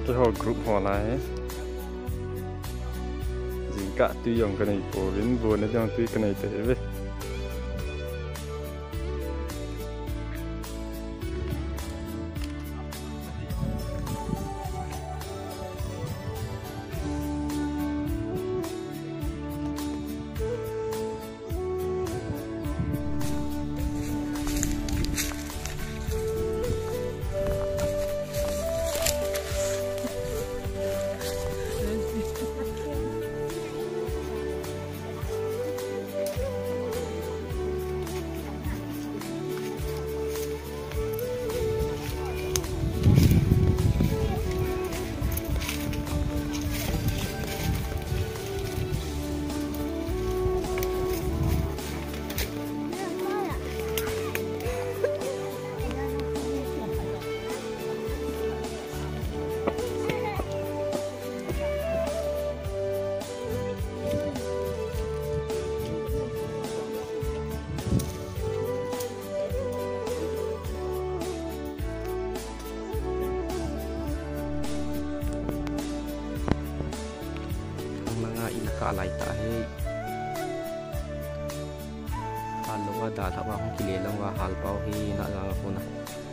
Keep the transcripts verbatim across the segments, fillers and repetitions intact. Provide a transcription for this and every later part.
cái họ group họ này dính cả tuy dòng cái này của đến vừa nó dòng tuy cái này thế vậy cả lại tại hal lo da tha ba hong kile long wa hal pau hi na la ko na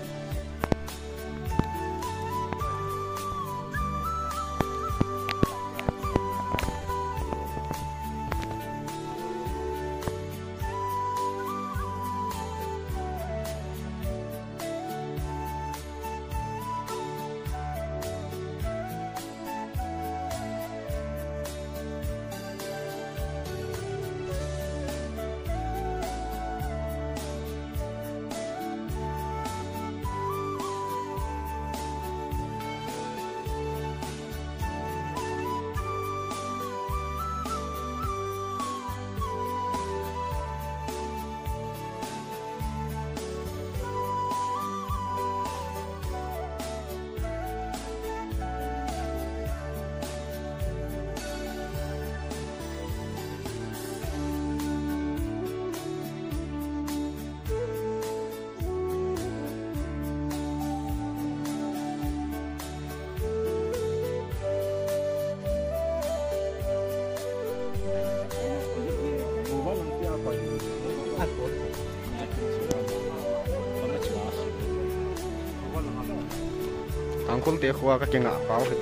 ang kung te khuwa ka kenga pau he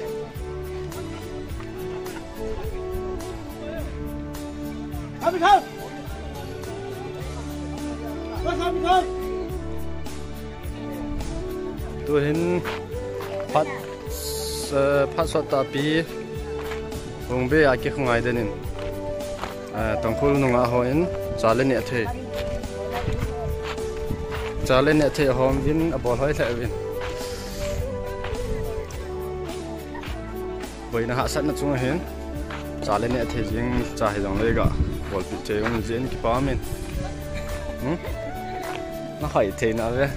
abi khao ba khao bi khao tu hin phat phat sot ta pi hong be a ke khungai denin a tangkhul nunga hoin chale ne the chale ne the hom vin a bol hoi thla vin bởi nó hạ sẵn nó chung hiến trả lên nè thì riêng trả hệ dòng đây cả bỏ bị chế ông diễn cái bó mình nó hỏi thế nào vậy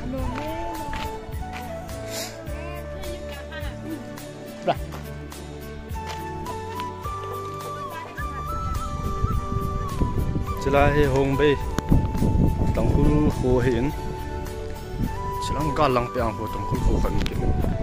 chỉ là hệ hồng bê tổng khu khu hiến chỉ là cả lăng bèo của tổng khu khu phần kia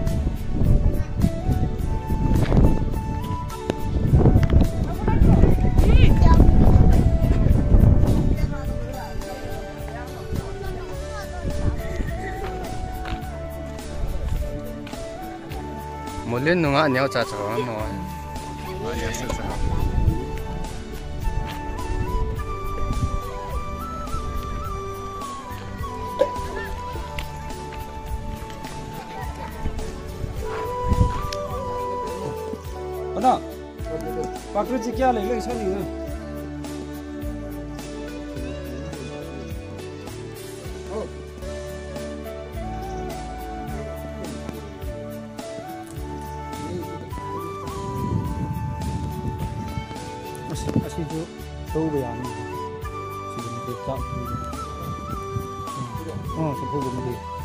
một liên nung ăn nhau chả chả mà ăn nhau chả chả Ana, pakru chi kya le le sali na. Oh. Asi asi jo tau be ani. Si de chak. Oh, se phu be